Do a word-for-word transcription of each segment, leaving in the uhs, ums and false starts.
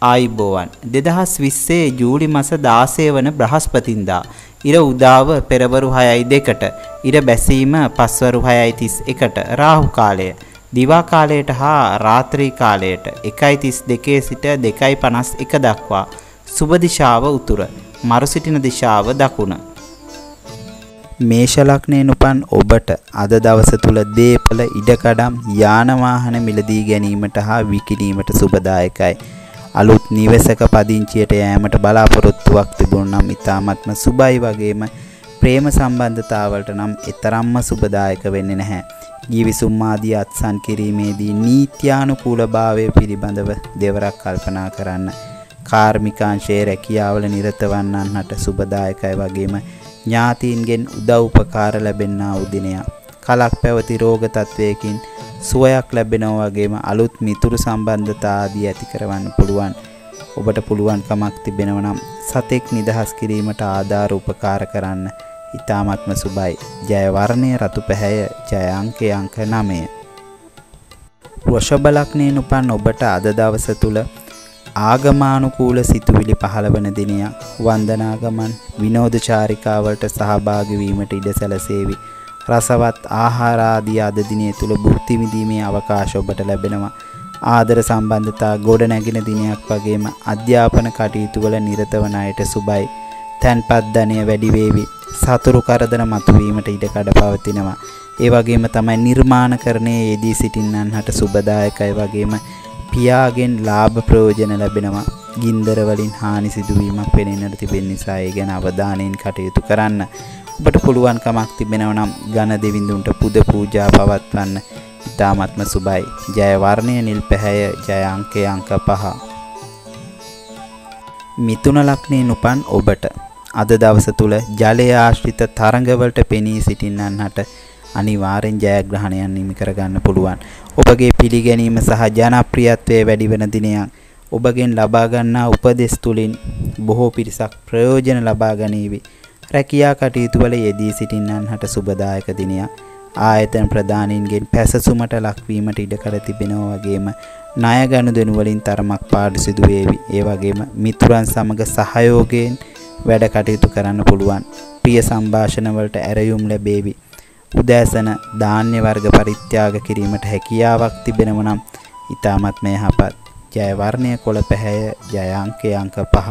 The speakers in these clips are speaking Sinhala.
ආයිබෝවන් දෙදහස් විස්සේ ජූලි මාස දාසය වන බ්‍රහස්පතින්දා ඉර උදාව පෙරවරු හයයි දෙකට ඉර බැසීම පස්වරු හයයි තිස් එකට රාහු කාලය දිවා කාලයට හා රාත්‍රී කාලයට එකයි තිස් දෙකේ සිට දෙකයි පනස් එක දක්වා සුබ දිශාව උතුර මරු සිටින දිශාව දකුණ. මේෂ ලග්නයෙන් උපන් ඔබට අද දවස තුල දේපල ඉඩකඩම් යාන වාහන මිලදී ගැනීමට හා විකිණීමට සුබදායකයි. අලුත් නිවසක පදිංචියට යෑමට බලාපොරොත්තුවක් තිබුණා නම් ඉතාමත්ම සුබයි වගේම ප්‍රේම සම්බන්ධතාවලට නම් ඊතරම්ම සුබදායක වෙන්නේ නැහැ. ජීවිසුම් ආදී අත්සන් කිරීමේදී නීත්‍යානුකූලභාවය පිළිබඳව දෙවරක් කල්පනා කරන්න. කාර්මිකාංශයේ රැකියාවල නිරත වන්නන්ට සුබදායකයි වගේම ඥාතීන්ගෙන් උදව් උපකාර ලැබෙනා වූ දිනයක්. කලක් පැවති රෝග තත්වයකින් සුවයක් ලැබෙනවා වගේම අලුත් මිතුරු සම්බන්ධතා ආදී ඇති කරවන්න පුළුවන්. ඔබට පුළුවන්කමක් තිබෙනවා නම් සතෙක් නිදහස් කිරීමට ආධාර උපකාර කරන්න. ඊ타මත්ම සුබයි. ජය වර්ණය රතු පැහැය. ජය අංකය අංක නවය. වෘෂභ ලග්නයෙන් උපන් ඔබට අද දවස තුල ආගමානුකූල සිතුවිලි පහළවන දිනයක්. වන්දනාගමන් විනෝද චාරිකාවලට සහභාගී වීමට ඉඩ සැලසේවි. රසවත් ආහාර ආදී අද දිනේ තුල භුක්ති විඳීමේ අවකාශ ඔබට ලැබෙනවා. ආදර සම්බන්ධතා ගොඩ නැගෙන දිනයක් වගේම අධ්‍යාපන කටයුතු වල නිරත වන අයට සුබයි. තන්පත් ධනය වැඩි වේවි. සතුරු කරදර මතුවීමට ඉඩ කඩ පවතිනවා. ඒ වගේම තමයි නිර්මාණකරණයේ යෙදී සිටින්නන්ට සුබදායකයි වගේම පියාගෙන් ලාභ ප්‍රයෝජන ලැබෙනවා. ගින්දර වලින් හානි සිදුවීමක් පෙනෙන්නට තිබෙන නිසා ඒ ගැන අවධානයෙන් කටයුතු කරන්න. ඔබට පුළුවන්කමක් තිබෙනවා නම් ඝන දෙවිඳුන්ට පුද පූජා පවත්වන්න. ඉතාමත්ම සුබයි. ජය වර්ණය නිල් පැහැය. ජය අංකය අංක පහ. මිථුන ලග්නයෙන් උපන් ඔබට අද දවස තුල ජලය ආශ්‍රිත තරංගවලට පෙනී සිටින්නන්ට අනිවාර්යෙන් ජයග්‍රහණයක් නිමි කරගන්න පුළුවන්. ඔබගේ පිළිගැනීම සහ ජනප්‍රියත්වයේ වැඩි වෙන දිනයක්. ඔබගෙන් ලබා ගන්නා උපදෙස් තුලින් බොහෝ පිරිසක් ප්‍රයෝජන ලබා ගනීවි. රැකියා කටයුතු වල යෙදී සිටින්නන්ට සුබදායක දිනයක්. ආයතන ප්‍රධානීන්ගෙන් පැසසුමට ලක්වීමට ඉඩකඩ තිබෙනවා වගේම ණය ගනුදෙනු වලින් තරමක් පාඩු සිදු වේවි. ඒ වගේම මිතුරන් සමග සහයෝගයෙන් වැඩ කටයුතු කරන්න පුළුවන්. ප්‍රිය සංഭാෂණ වලට ඇරයුම් ලැබේවි. උදෑසන ධාන්‍ය වර්ග පරිත්‍යාග කිරීමට හැකියාවක් තිබෙනවා නම් ඊ타මත්ම යහපත්. ජය වර්ණය කොළ පැහැය. ජය අංකය අංක පහ.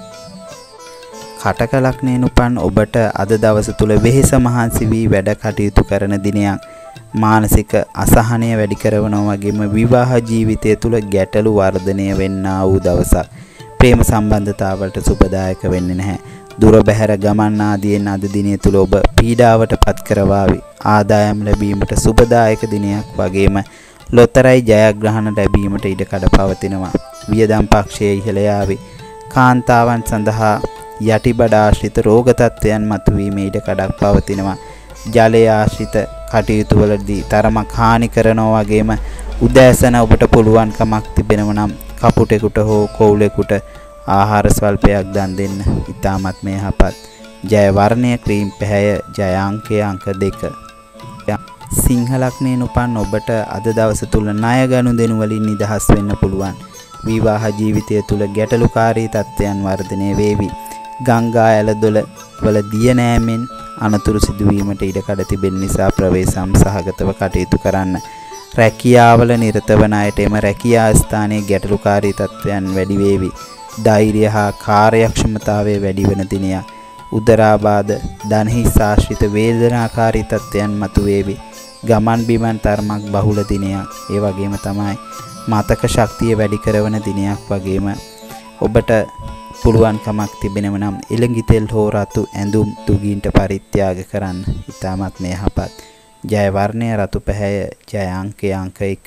කටක ලග්නයෙන් උපන් ඔබට අද දවස තුල වෙහෙස මහන්සි වී වැඩ කටයුතු කරන දිනයක්. මානසික අසහනය වැඩි කරනවා වගේම විවාහ ජීවිතය තුල ගැටලු වර්ධනය වෙන්නා වූ දවසක්. ප්‍රේම සම්බන්ධතාවලට සුබදායක වෙන්නේ නැහැ. දුර බැහැර ගමන් ආදීන් අද දිනේ තුල ඔබ පීඩාවට පත් කරවාවි. ආදායම් ලැබීමට සුබදායක දිනයක් වගේම ලොතරැයි ජයග්‍රහණ ලැබීමට ඉඩ කඩ පවතිනවා. වියදම් පක්ෂයේ ඉහළ යාවි. කාන්තාවන් සඳහා යටිබඩ ආශ්‍රිත රෝග තත්ත්වයන් මතුවීමේ ඉඩ කඩක් පවතිනවා. ජලය ආශ්‍රිත කටයුතු වලදී තරමක් හානි කරනවා වගේම උදෑසන ඔබට පුළුවන්කමක් තිබෙනවා නම් කපුටෙකුට හෝ කොවුලෙකුට ආහාර ස්වල්පයක් දන් දෙන්න. ඊ타මත්ම යහපත්. ජය වර්ණය ක්‍රීම් පැහැය. ජය අංකය අංක දෙක. සිංහ ලග්නයෙන් උපන් ඔබට අද දවස තුල ණය ගනුදෙනු වලින් නිදහස් වෙන්න පුළුවන්. විවාහ ජීවිතය තුල ගැටලුකාරී තත්ත්වයන් වර්ධනය වේවි. ගංගා ඇලදොල වල දිය නෑමෙන් අනතුරු සිදුවීමට ඉඩ කඩ තිබෙන නිසා ප්‍රවේශම් සහගතව කටයුතු කරන්න. රැකියාවල නිරත වන අයට එම රැකියා ස්ථානයේ ගැටලුකාරී තත්ත්වයන් වැඩි වේවි. ධෛර්ය හා කාර්යක්ෂමතාවය වැඩි වෙන දිනයක්. උදරාබාධ ධනහිස් ආශ්‍රිත වේදනාකාරී තත්ත්වයන් මතුවේවි. ගමන් බිමන් තරමක් බහුල දිනයක්. ඒ වගේම තමයි මතක ශක්තිය වැඩි කරන දිනයක් වගේම ඔබට පුළුවන්කමක් තිබෙනව නම් එළඟි තෙල් හෝ රතු ඇඳුම් දුගීන්ට පරිත්‍යාග කරන්න. ඊටමත් යහපත්. ජය වර්ණය රතු පැහැය. ජය අංකය අංක එක.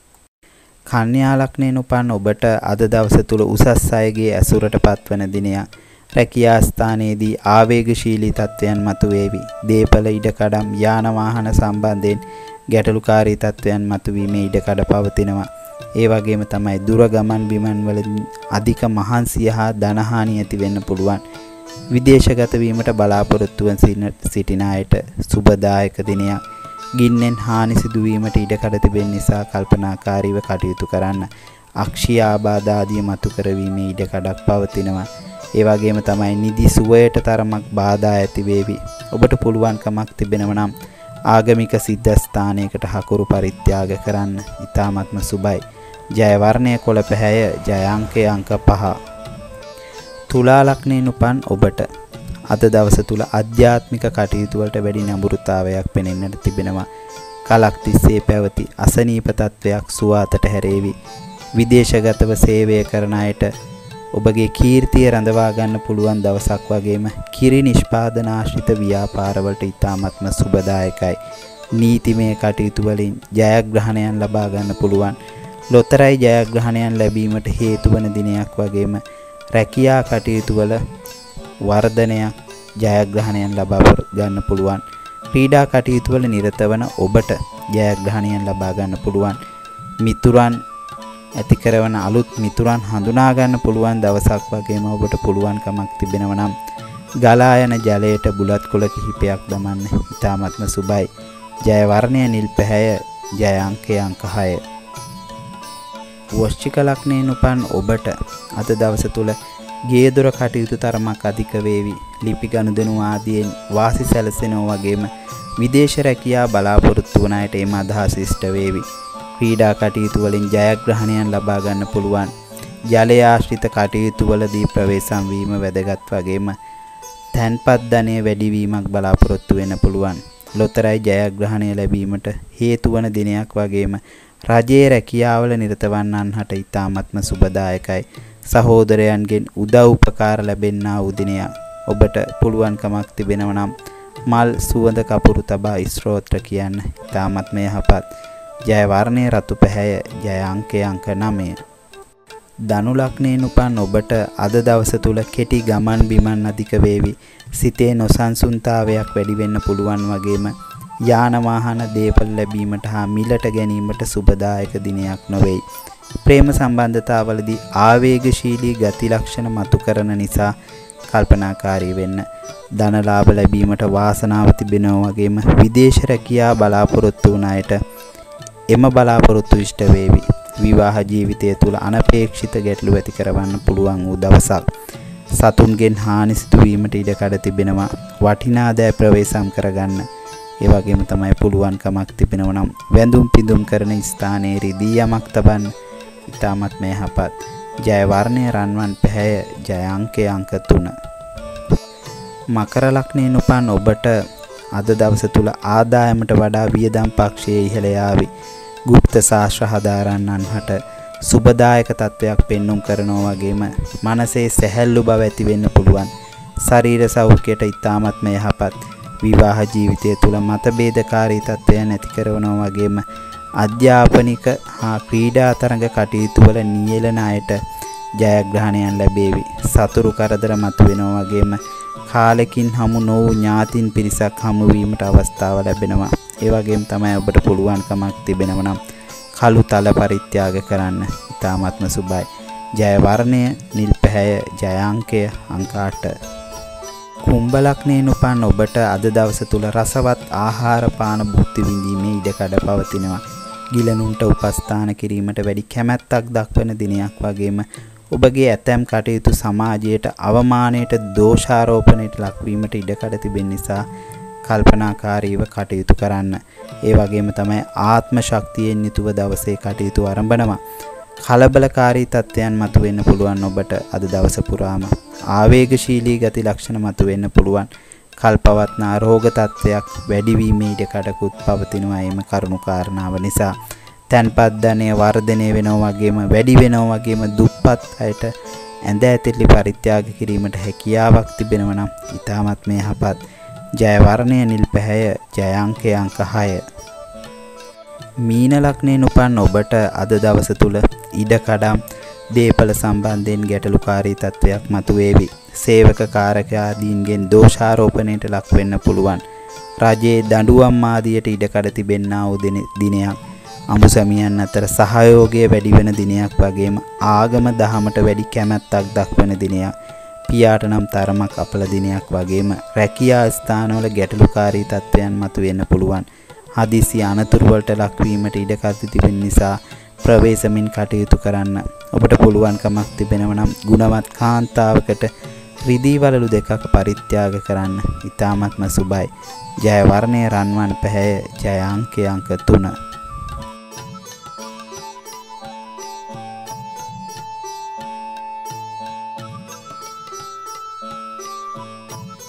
කන්‍යා ලග්නයෙන් උපන් ඔබට අද දවස තුල උසස් අයගේ ඇසුරට පත්වන දිනයක්. රැකියා ස්ථානයේදී ආවේගශීලී තත්ත්වයන් මතුවේවි. දේපල ඉඩකඩම් යාන වාහන සම්බන්ධයෙන් ගැටලුකාරී තත්ත්වයන් මතුවීමේ ඉඩකඩ පවතිනවා. ඒ වගේම තමයි දුර ගමන් බිමන් වල අධික මහන්සිය හා ධනහානිය ඇති වෙන්න පුළුවන්. විදේශගත වීමට බලාපොරොත්තු වන සිටින අයට සුබදායක දිනයක්. ගින්නෙන් හානි සිදුවීමට ඉඩ කඩ තිබෙන නිසා කල්පනාකාරීව කටයුතු කරන්න. අක්ෂිය ආබාධ ආදී මතු කරවීමේ ඉඩ කඩක් පවතිනවා. ඒ වගේම තමයි නිදි සුවයට තරමක් බාධා ඇති වේවි. ඔබට පුළුවන්කමක් තිබෙනව නම් ආගමික සිද්ධාස්ථානයකට හකුරු පරිත්‍යාග කරන්න. ඊ타මත්ම සුබයි. ජය වර්ණය කොළ පැහැය. ජය අංකය අංක පහ. තුලා ලග්නයෙන් උපන් ඔබට අද දවස තුල ආධ්‍යාත්මික කටයුතු වලට වැඩි නඹුරුතාවයක් පෙනෙන්නට තිබෙනවා. කලක් තිස්සේ පැවති අසනීප තත්වයක් සුවාතට හැරේවි. විදේශගතව සේවය කරන අයට ඔබගේ කීර්තිය රඳවා ගන්න පුළුවන් දවසක් වගේම කිරි නිෂ්පාදන ආශ්‍රිත ව්‍යාපාරවලට ඉතාමත්ම සුබදායකයි. නීතිමය කටයුතු වලින් ජයග්‍රහණයන් ලබා ගන්න පුළුවන්. ලොතරැයි ජයග්‍රහණයන් ලැබීමට හේතු වන දිනයක් වගේම රැකියා කටයුතු වල වර්ධනයක් ජයග්‍රහණයන් ලබා ගන්න පුළුවන්. ක්‍රීඩා කටයුතු වල නිරත වන ඔබට ජයග්‍රහණයන් ලබා ගන්න පුළුවන්. මිතුරන් ඇති කරන අලුත් මිතුරන් හඳුනා ගන්න පුළුවන් දවසක් වගේම ඔබට පුළුවන්කමක් තිබෙනවා නම් ගලා යන ජලයට බුලත් කොළ කිහිපයක් දමන්න. ඉතාමත්ම සුබයි. ජය වර්ණය නිල් පැහැය. ජය අංකය අංක හය. වෘශ්චික ලග්නයෙන් උපන් ඔබට අද දවස තුල ගේ දොර කටයුතු තරමක් අධික වේවි. ලිපි ගනුදෙනු ආදියෙන් වාසි සැලසෙනවා වගේම විදේශ රැකියා බලාපොරොත්තු වන අයට එම අදහස් ඉෂ්ට වේවි. ක්‍රීඩා කටයුතු වලින් ජයග්‍රහණයන් ලබා ගන්න පුළුවන්. ජලය ආශ්‍රිත කටයුතු වලදී ප්‍රවේශම් වීම වැදගත් වගේම තැන්පත් ධනය වැඩි වීමක් බලාපොරොත්තු වෙන්න පුළුවන්. ලොතරැයි ජයග්‍රහණය ලැබීමට හේතු වන දිනයක් වගේම රජයේ රැකියාවල නිරත වන්නන්ට ඉතාමත්ම සුබදායකයි. සහෝදරයන්ගෙන් උදව් උපකාර ලැබෙන්නා වූ දිනයක්. ඔබට පුළුවන්කමක් තිබෙනවා නම් මල් සුවඳ කපුරු තබා ස්තෝත්‍ර කියන්න. ඉතාමත්ම යහපත්. ජය වර්ණය රතු පැහැය. ජය අංකය අංක නවය. ධනු ලග්නයෙන් උපන් ඔබට අද දවස තුල කෙටි ගමන් බිමන් අධික වේවි. සිතේ නොසන්සුන්තාවයක් වැඩි වෙන්න පුළුවන් වගේම යාන වාහන දේපල ලැබීමට හා මිලට ගැනීමට සුබදායක දිනයක් නොවේයි. ප්‍රේම සම්බන්ධතාවලදී ආවේගශීලී ගති ලක්ෂණ මතු කරන නිසා කල්පනාකාරී වෙන්න. ධන ලාභ ලැබීමට වාසනාව තිබෙනවා වගේම විදේශ රැකියා බලාපොරොත්තු වන අයට එම බලාපොරොත්තු ඉෂ්ට වේවි. විවාහ ජීවිතය තුල අනපේක්ෂිත ගැටලු ඇති කරවන්න පුළුවන් වූ දවසක්. සතුන්ගෙන් හානි සිදු වීමට ඉඩ කඩ තිබෙනවා. වටිනා දෑ ප්‍රවේශම් කරගන්න. ඒ වගේම තමයි පුළුවන්කමක් තිබෙනවා නම් වැඳුම් පිදුම් කරන ස්ථානයේ රිදී යමක් තබන්න. ඉතාමත් යහපත්. ජය වර්ණය රන්වන් පැහැය. ජය අංකය අංක තුන. මකර ලග්නයෙන් උපන් ඔබට අද දවස තුල ආදායමට වඩා වියදම් පක්ෂයේ ඉහළ යාවි. ගුප්ත ශාස්ත්‍ර හදාරන්නන්ට සුබදායක තත්වයක් පෙන්눔 කරනවා වගේම මනසේ සැහැල්ලු බව ඇති වෙන්න පුළුවන්. ශරීර සෞඛ්‍යයට ඉතාමත්ම යහපත්. විවාහ ජීවිතය තුල මතභේදකාරී තත්වයන් ඇති කරනවා වගේම අධ්‍යාපනික හා ක්‍රීඩා තරඟ කටයුතු වල නියැලෙන අයට ජයග්‍රහණයන් ලැබේවි. සතුරු කරදර මතුවෙනවා වගේම කාලෙකින් හමු නොවූ ඥාතින් පිරිසක් හමු වීමට අවස්ථාව ලැබෙනවා. ඒ වගේම තමයි ඔබට පුළුවන්කමක් තිබෙනවා නම් කළු තල පරිත්‍යාග කරන්න. ඉතාමත්ම සුබයි. ජය වර්ණය නිල් පැහැය. ජය අංකය අංක අට. කුම්භ ලග්නයෙන් උපන් ඔබට අද දවස තුල රසවත් ආහාර පාන භුක්ති විඳීමේ ඉඩකඩ පවතිනවා. ගිලනුන්ට උපස්ථාන කිරීමට වැඩි කැමැත්තක් දක්වන දිනයක් වගේම ඔබගේ ඇතැම් කටයුතු සමාජයට අවමානයට දෝෂාරෝපණයට ලක්වීමට ඉඩකඩ තිබෙන නිසා කල්පනාකාරීව කටයුතු කරන්න. ඒ වගේම තමයි ආත්ම ශක්තියෙන් යුතුව දවසේ කටයුතු ආරම්භනවා. කලබලකාරී තත්ත්වයන් මතුවෙන්න පුළුවන් ඔබට අද දවස පුරාම. ආවේගශීලී ගති ලක්ෂණ මතුවෙන්න පුළුවන්. කල්පවත්නා රෝග තත්ත්වයක් වැඩිවීමේ ඉඩකඩකුත් පවතිනවා. එම කරුණු කාරණාව නිසා තැන්පත් ධනය වර්ධනය වෙනවා වගේම වැඩි වෙනවා වගේම දුප්පත් අයට ඇඳ ඇතිලි පරිත්‍යාග කිරීමට හැකියාවක් තිබෙනවා නම් ඉතාමත්ම යහපත්. ජය වර්ණය නිල් පැහැය. ජය අංකය අංක හය. මීන ලග්නයෙන් උපන් ඔබට අද දවස තුල ඉඩකඩම් දේපල සම්බන්ධයෙන් ගැටලුකාරී තත්වයක් මතුවේවි. සේවක කාරක ආදීන්ගෙන් දෝෂාරෝපණයට ලක් වෙන්න පුළුවන්. රජයේ දඬුවම් ආදියට ඉඩකඩ තිබෙන්නා වූ දිනයක්. අඹුසැමියන් අතර සහයෝගය වැඩි වෙන දිනයක් වගේම ආගම දහමට වැඩි කැමැත්තක් දක්වන දිනයක්. පියාට නම් තරමක් අපල දිනයක් වගේම රැකියා ස්ථානවල ගැටලුකාරී තත්ත්වයන් මතුවෙන්න පුළුවන්. හදිසි අනතුරු වලට ලක්වීමට ඉඩ කඩ තිබෙන නිසා ප්‍රවේශමින් කටයුතු කරන්න. ඔබට පුළුවන්කමක් තිබෙනවා නම් ගුණවත් කාන්තාවකට රිදී වලලු දෙකක් පරිත්‍යාග කරන්න. ඊ타මත්ම සුබයි. ජය වර්ණයේ රන්වන් පැහැය. ජය අංකය අංක තුන.